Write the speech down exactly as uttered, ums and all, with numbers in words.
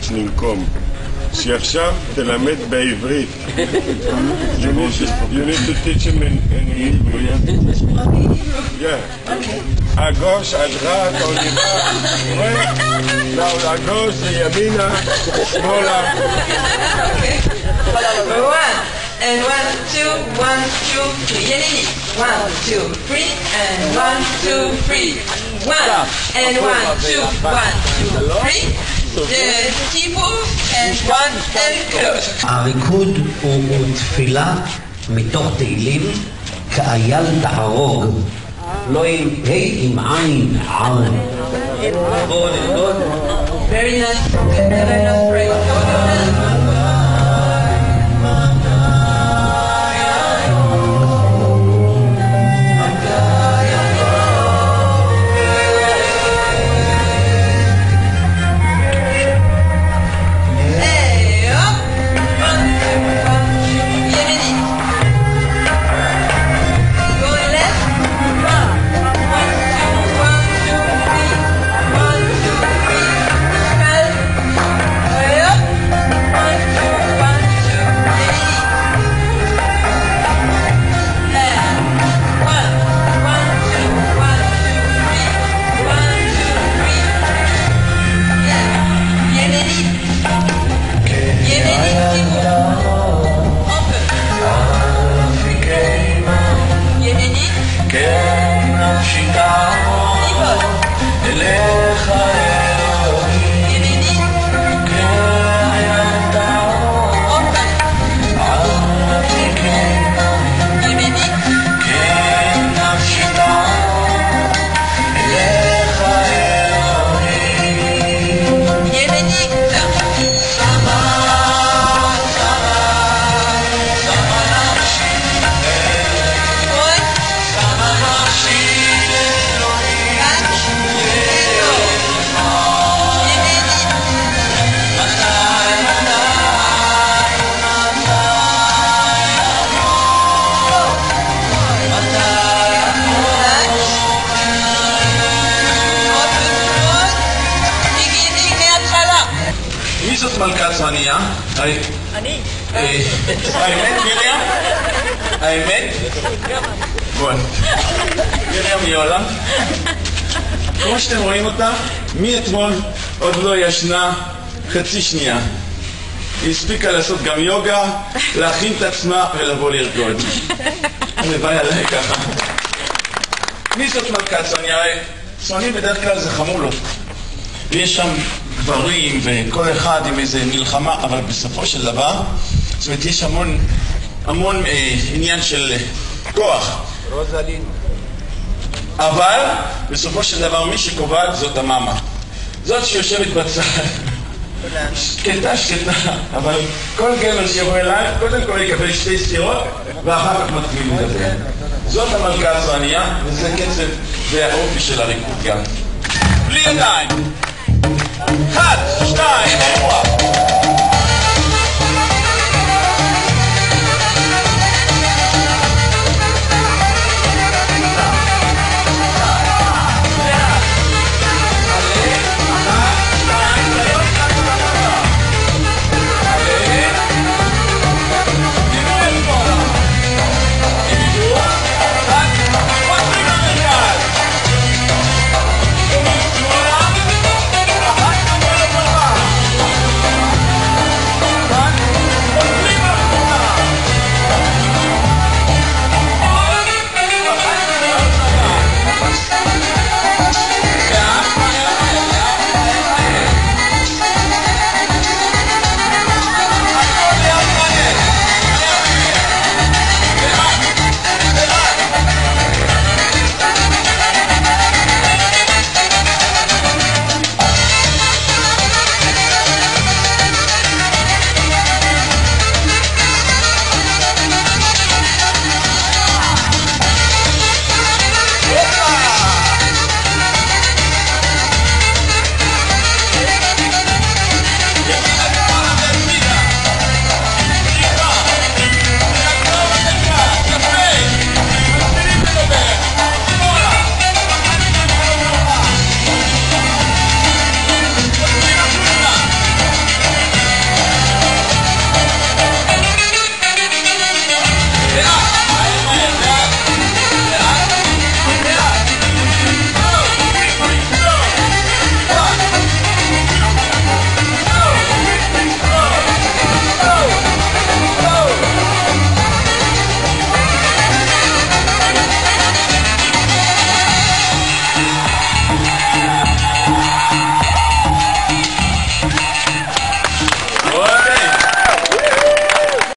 ננקום. שעכשיו תלמד בעברית. You need to, you need to teach him in, in English. Yeah. הגוש, הדרת, עונימה, רואה? הגוש זה ימינה, שמאלה. One, and one, two, one, two, three. Yenini. One, two, three, and one, two, three. One, and one, two, one, two, three. The Tibu and one and two. הריקוד הוא תפילה מתוך תהילים כאייל תהרוג, לא עם ה' עם עין עין. Very nice, very nice praise. מי זאת מלכת צפניה? אני. האמת, מרים? האמת? בואו. מרים יולה. כמו שאתם רואים אותה, מאתמול עוד לא ישנה חצי שנייה. היא הספיקה לעשות גם יוגה, להכין את עצמה ולבוא לרקוד. הלוואי עליי ככה. מי זאת מלכת צפניה? צפנים בדרך כלל זה חמולות. ויש שם גברים וכל אחד עם איזה מלחמה, אבל בסופו של דבר, זאת אומרת, יש המון, המון אה, עניין של כוח. רוזלין. אבל בסופו של דבר מי שקובעת זאת המאמה. זאת שיושבת בצד. שקטה, שקטה. אבל כל גבר שיבוא אליי, קודם כל יקבל שתי סטירות, ואחר כך מתחילים לדבר. זאת המלכה הצפניה, וזה קצב והאופי של הריקוד גם. בלי ידיים. אחת, שתיים, אירוע.